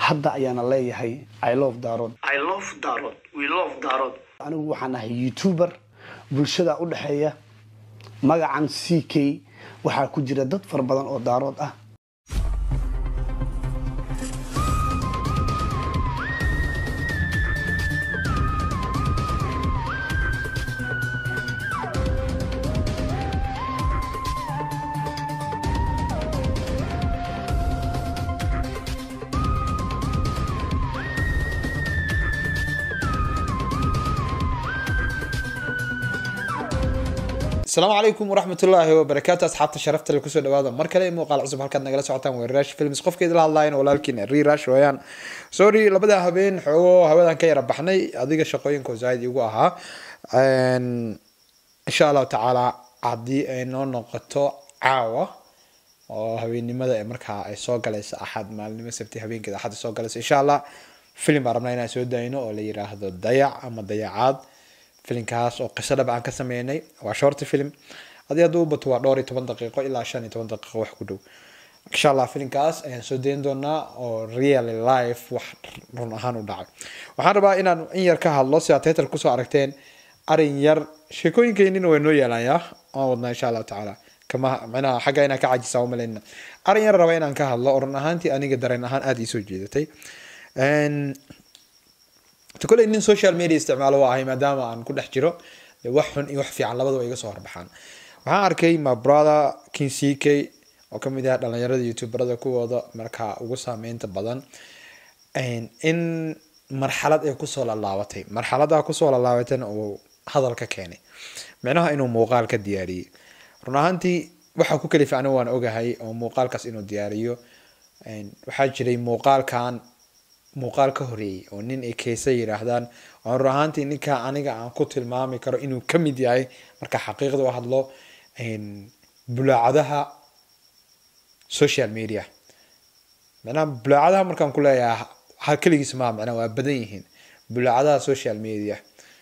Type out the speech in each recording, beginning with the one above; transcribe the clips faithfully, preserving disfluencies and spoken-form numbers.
hadda ayaana leeyahay I love Darod. I love Darod. We love Darod. anigu waxaan ahay YouTuber bulshada u dhaxeeya magacan C K waxa ku jira dad far badan oo Darod ah. السلام عليكم ورحمة الله وبركاته أصحاب شرفت اللي كسر دوادا مركلي موقع عصب هالكاد نجلس عطان ويراش فيلم سقف كده لهاللاين ولكن الريراش ويان سوري لبدا هبين حو هبدا كي ربحني أديك الشقوين كوزايد يقوها إن شاء الله تعالى عدي إنه نقطة عاوة وهبين لماذا أمريكا يسوق جلس أحد مع اللي مسبتي هبين كده أحد يسوق جلس إن شاء الله فيلم عربنا هنا سود دينه ولا يراه هذا الضياع أما الضياعات فيلم كاس أو قصة بقى كسميني وشورت فيلم هذا يدوب بتوع دوري ثمان دقائق إلا عشان ثمان دقائق وحكدو إن شاء الله فيلم كاس يعني سودين دونا أو ريال لايف وح رنهانو داعي وحنا إن إن يركها الله سيعطيت الكسو عرفتين أرين ير شكوين كينين وينو يلا يا أودنا إن شاء الله تعالى كما معنا حاجة هنا كعاجز سوما لنا أرين ير روينا كه الله رنهانتي أني قدرنا هان أدي سجدتي إن تقول إن السوشيال ميديا استعماله واهي ما دام عن كل حجره وحن يوحفي على بعض ويقصور بحان وها أركي ما برادا كين سي كي وكم ده لأن يرد يوتيوب برادا كو هذا مركها وقصها مين تبادن إن إن مرحلة يقصوا للاوتين مرحلة ده يقصوا للاوتين أو هذا الككاني معناها إنه موقال كدياري رناهنتي وحكوا كلي في عنوان أوجهي أو موقال كاس إنه دياريو إن وحاجري موقال كان muuqaal ka horeeyay oo nin ay keesa yiraahdaan oo rahantii ninka aniga aan ku tilmaami karo inuu kamid yahay marka xaqiiqda wax hadlo in bulaacadaha social media mana bulaacadaha markaan ku leeyahay hal kaligiis ma macna waa badan yihiin bulaacadaha social media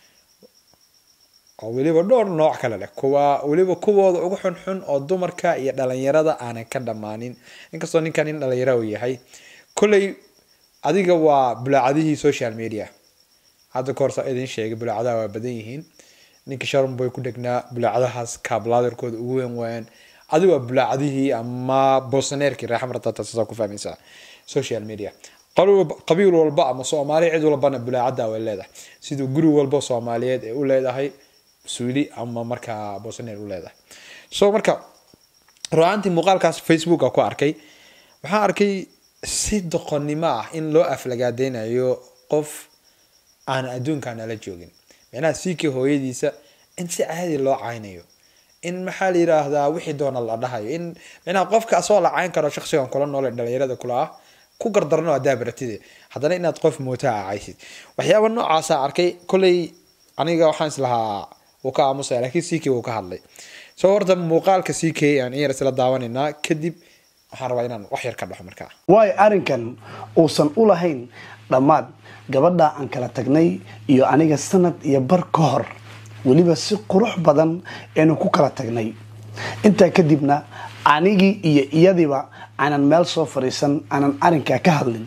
oo waliba dhowr nooc kala leh kuwa waliba kuwooda ugu xun xun oo dumarka iyo dhalinyarada aan ka dhamaanin inkastoo ninkan in dhalinyaro yahay kulay adiga waa bulaacadihii social media hadda koorsa idin sheegay bulaacadaha waa badan yihiin ninka sharon boy ku dhagnaa bulaacadahaas kaabladerkooda ugu weyn weyn adiga waa bulaacadihii ama bosneerkii raaxmarta taasoo ku fahmaysaa social media qabiil walba ama Soomaali cid walbana bulaacada way leedahay sidoo guri walba Soomaaliyeed ay u leedahay suuli ama marka bosneer u leedahay soo marka raanti muuqaalkaas Facebook ku arkay waxaan arkay si doqonnimo ah in loo aflagaadenayo qof aan adduunkan la joogin macnaha siikii hooyadiisa in si caadi loo caynayo in maxal yiraahdaa wixii doona la dhahayo in macnaha qofka soo la cayn karo shakhsigan kula nool dhalinyarada kula ah ku gardarno adaabaratide hadana inaad qof mootaa caysid waxyaabo noocaas ah arkay kulay aniga waxaan islahaa oo ka aamusay laakiin siikii uu ka hadlay soo horta muuqaalka siikii aan yar isla daawanayna kadib waxaan rabaa inaan wax yar ka dhaxo markaa way arinkan uusan u lahayn dhamaad gabadha aan kala tagnay iyo aniga sanad iyo bar ka hor waliba si qurux badan inuu ku kala tagnay inta kadibna anigi iyo iyadiba aanan meel soo fariisan aanan arinka ka hadlin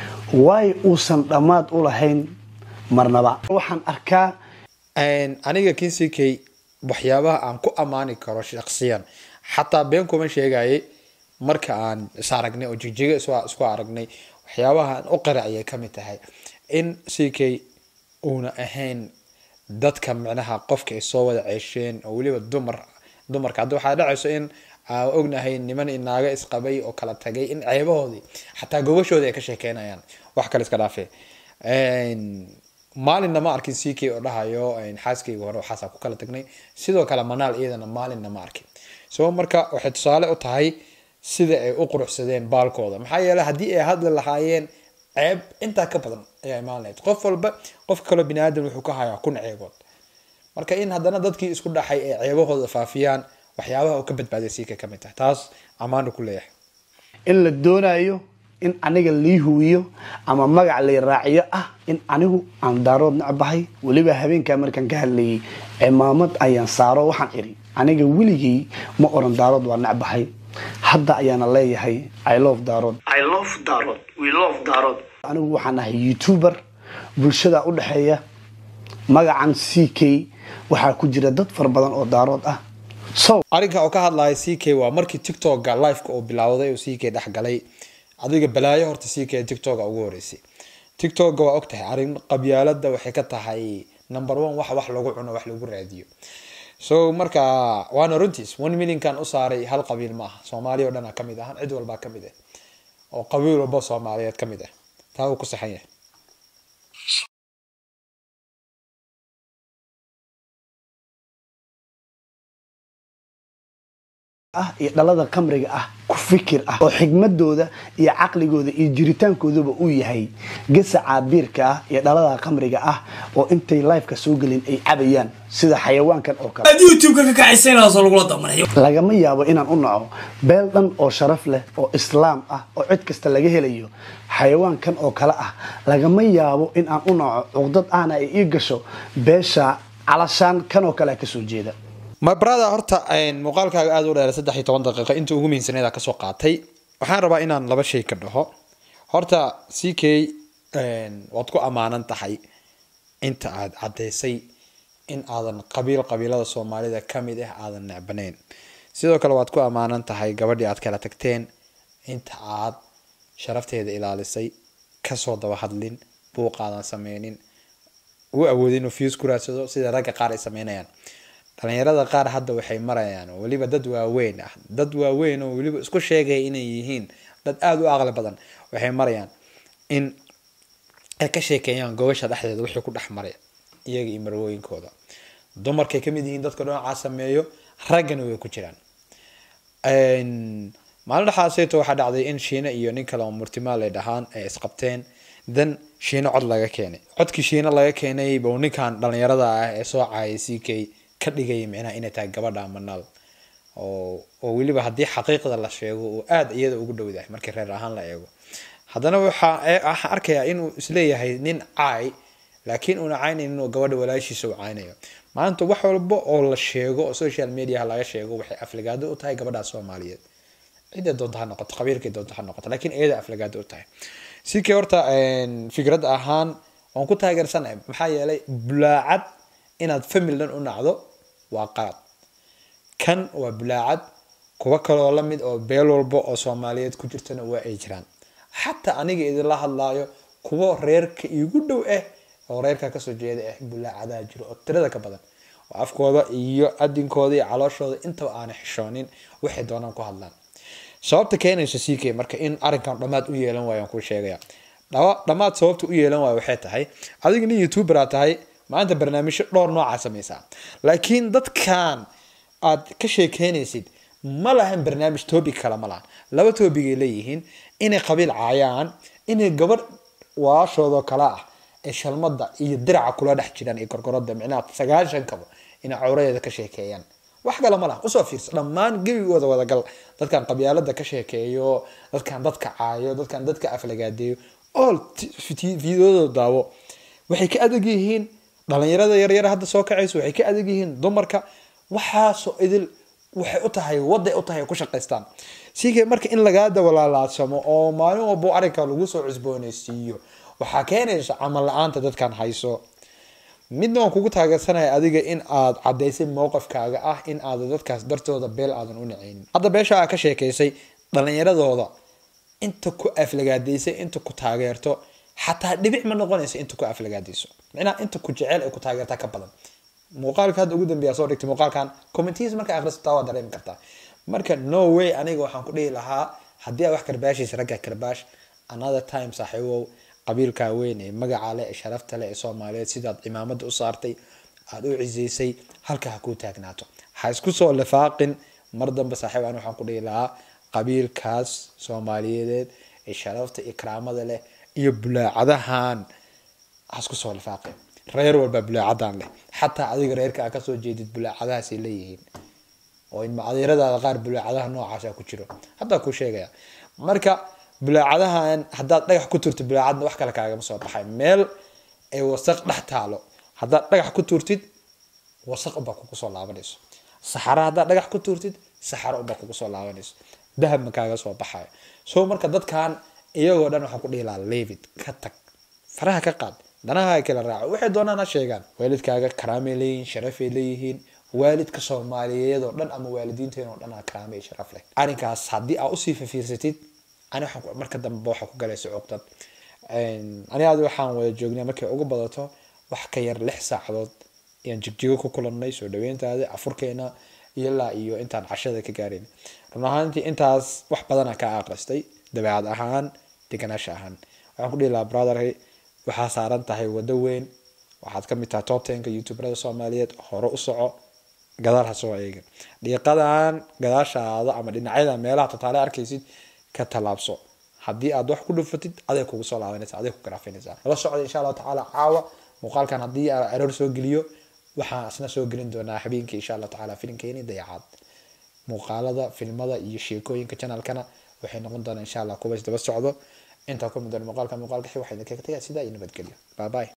way uusan dhamaad u lahayn marnaba waxaan arkaa een aniga kinsikay waxyaabaha aan ku amaani karo shakhsiyan xataa been kuma sheegayay marka aan saaragnay oo jijiga isku aragnay waxyaabaha u qaracay kamid tahay in C K una ahayn dadka macnaha qofka ay soo wada ceesheen oo waliba dumar dumarka hadda waxa dhacayso in aan ognahay niman inaaga isqabay oo kala tagay in ceebahoodii xataa gobashooda ay ka sheekeynayaan wax kale iska dhaafay een maalin ma arkin C K oo dhahayo in xaaskayga hore waxa ku kala tagnay sidoo kale manaal iyadana maalin ma arkin soo marka waxa tusaale u tahay sida ay u quruxsadeen baalkooda maxaa yeelay hadii ay hadla lahaayeen ceeb inta ka badan ayaa imaanayay qof walba qof kale bini'aadam wuxuu ka hayaa kun ceebood marka in hadana dadkii isku dhaxay ay ceebahooda faafiyaan waxyaabaha uu ka badbaaday si ka kamid ah taas amaan ku leeyahay in la doonayo in aniga lii huwiyo ama magac la raaciyo ah in anigu aan Darod nacabahay waliba habeenka markan ka hadlayay imaamad ayaan saaro waxaan iri aniga wiligii ma oran Darod waa nacabahay hadda ayaana leeyahay I love Darod. I love Darod. We love Darod. anigu waxaan ahay youtuber bulshada u dhaxeeya magacan C K waxaa ku jira dad far badan oo daarood ah so arrinka oo ka hadlaya C K waa markii TikTok-ga live-ka oo bilowday oo C K dhex galay adiga balaayo horta C K TikTok-ga ugu horeysay TikTok-ga waa ogtahay arrin qabyaalada waxay ka tahay number one wax wax lagu cuno wax lagu raadiyo so marka waana runtiis one million kan u saaray hal qabiil ma aha Soomaaliya oo dhan ka mid ah cid walba ka mid ah oo qabiil walba Soomaaliyeed ka mid ah taa uu ku saxan yahay ah iyo dhalada qamriga ah ku fikir ah oo xigmadooda iyo caqligooda iyo jiritaankooduba uu yahay gasa caabiirka ah iyo dhalada qamriga ah oo intay live-ka soo galin ay cabayaan sida xayawaankan oo kale YouTube-ka ka kacisayna soo lagu damanayo lagama yaabo inaan u naco beel dhan oo sharaf leh oo islaam ah oo cid kasta laga helayo xayawaankan oo kale ah lagama yaabo in aan u naco cuqdad aana ay ii gasho beesha calashaan kan oo kale ka soo jeeda my brother horta een muuqaalkaaga aad u dheer saddex iyo toban daqiiqo inta ugu muhiimsaneed ka soo qaatay waxaan rabaa inaan laba shay ka dhaho horta C K een waad ku amaanan tahay inta aad cadeysay in aadan qabiil qabiilada Soomaalida kamid ah aadan necbaneyn sidoo kale waad ku amaanan tahay gabadhii aad kala tagteen inta aad sharafteeda ilaalisay ka soo daba hadlin buuqaadan sameeynin u awoodin fuse ku raadsado sida ragga qaar ay sameeyaan dhalinyarada qaar hadda waxay marayaan waliba dad waaweyn ah dad waaweyn oo waliba isku sheegay inay yihiin dad aad u aqal badan waxay marayaan in ay ka sheekeeyaan gobasha dhexdeeda wixii ku dhex maray iyaga iyo marwooyinkooda dumarkay ka mid yihiin dadka noocaas sameeyo raggana way ku jiraan een maalin dhaxaasayto waxa dhacday in Shiina iyo nin kale oo Murtimaal ay dhahaan ay isqabteen dan Shiina cod laga keenay codkii Shiina laga keenay buu ninkan dhalinyarada ah ee soo caayay C K ka dhigay macna inay tahay gabadha Manal oo oo waliba hadii xaqiiqada la sheego oo aad iyada ugu dhowdahay markii reer ahaan la eego hadana waxa arkaya inuu isleeyahay nin caay laakiin uu caaynayn inuu gabadha walaashiisa u caaynayo maanta wax walba oo la sheego oo social media laga sheego waxay aflagaado u tahay gabadha Soomaaliyeed cid doonta ha noqoto qabiilkay doonta ha noqoto laakiin iyada aflagaado u tahay si ka horta een fikrad ahaan waan ku taageersanahay maxaa yeelay bulaacad inaad family dhan u nacdo waa qalad kan waa bulaacad kuwa kale oo la mid oo beel walba oo Soomaaliyeed ku jirtana waa ay jiraan hatta aniga idin la hadlaayo kuwa reerka igu dhow ah oo reerka ka soo jeeda ah bulaacada jiro oo tirada ka badan oo afkooda iyo adinkooda iyo calooshooda inta aan xishoonin waxay doonaan ku hadlaan sababta keenaysa C K marka in arrinkan dhamaad u yeelan waayaan ku sheegaya dhamaad sababta u yeelan waayo waxay tahay adiga nin YouTuber aad tahay maanta barnaamijyo dhowr nooc ah sameeysaa laakiin dadkan aad ka sheekeynaysid ma lahan barnaamij topic kala ma lahan laba topic ay leeyihiin inay qabiil caayaan inay gabadh waashooda kala ah ee shalmada iyo diraca kula dhex jiraan ee korkorada macnaha sagaashan kabo inay cawradeeda ka sheekeeyaan wax kale ma laha u soo fiirso dhammaan gabigooda wada gal dadkan qabyaalada ka sheekeeyo dadkan dadka caayo dadkan dadka aflagaadeeyo all videoda daawo waxay ka adag yihiin dhalinyarada yar yar hadda soo kacayso waxay ka adag yihiin dumarka waxa soo idil waxay u tahay wada u tahay ku shaqeystaan sidii marka in laga dawalaalaadsamo oo maalin walba arrinka lagu soo cusboonaysiiyo waxa keenaysa amal la'aanta dadkan hayso midna waan kugu taageersanay adiga in aad cadeysay mowqifkaaga ah in aad dadkaas dartooda beel aadan u naceen hadda beesha ka sheekeysay dhalinyaradooda inta ku aflagaadeysay inta ku taageerto حتى دبع ما نقولناش أنتو كأفلق هاديسو معنا أنتو كجعل أو كتاجر تكبلا مقال كهذا وجودن بيصور لك مقال كان كومنتيز مركا أغرس توا دريم كرتا مركا no way أنا جو حنقولي لها حدي أروح كرباش يسرقة كرباش another time صاحبه قبيل كاوين مجا على شرفت له إسماعيل سيدات إمامة أسرتي أدو عزيزي هل كهكو تاجناتو حاسكو سؤال لفاقن مرضا بصاحبه أنا حنقولي لها قبيل كاس سوماليات شرفت إكرامه له iyo bulaacadahan asku soo lafaaqay reer walba bulaacadan leh hatta adiga reerka ka soo jeedid bulaacadaas ay leeyihiin oo in macadirada qaar bulaacadaha noocaas ku jiro hadda ku sheegaya marka bulaacadahan haddaad dhagax ku turtid bulaacadna wax kale kaaga soo baxay meel ay wasaq dhex taalo haddaad dhagax ku turtid wasaq ba ku soo laabanayso saxara haddaad dhagax ku turtid saxara ba ku soo laabanayso dahab ma kaaga soo baxay soo marka dadkan iyagoo dhan waxaan ku dhihi lahaa leave it ka tag faraha ka qaad danaha kala raaco waxay doonaan ha sheegaan waalidkaaga karaamay leeyihiin sharafay leeyihiin waalidka Soomaaliyeed oo dhan ama waalidiinteena oo dhan aa karaamay sharaf leh arrinkaas haddii aa usii fiirsatid ani waxaan marka dambe waxa ku galayso cogtad ani aad waxaan wada joognaa markay ugu badato wax ka yar lix saacadood ayaan jigjigo ku kulannay soo dhaweyntaada afurkeena ilaa iyo intaan cashada ka gaarin run ahaantii intaas wax badan ka aqristay dabeecad ahaan deganaansho ahaan waxaan ku dhihi lahaa brother waxaa saaran tahay wado weyn waxaad ka mid tahay top ten ka youtuberada Soomaaliyeed hore u soco gadaal ha soo eega dhiiqadan gadaashaada ama dhinacyada meelaha tataale arkaysid ka talaabso haddii aad wax ku dhufatid aday kugu soo laabanaysaa aday ku garaafinaysaa la socdo insha Allah taala caawa muuqaalkan haddii aan error soo geliyo waxaan asna soo gelin doonaa habeenkii insha Allah taala filimkeeni dayacaad muuqaalada filmada iyo sheekooyinka channelkana waxay noqon doonaa insha Allah kuwa isdaba socdo inta ku mid ah muuqaalka muuqaalka waxay idinkaga tagay sida ay nabadgelyo bye bye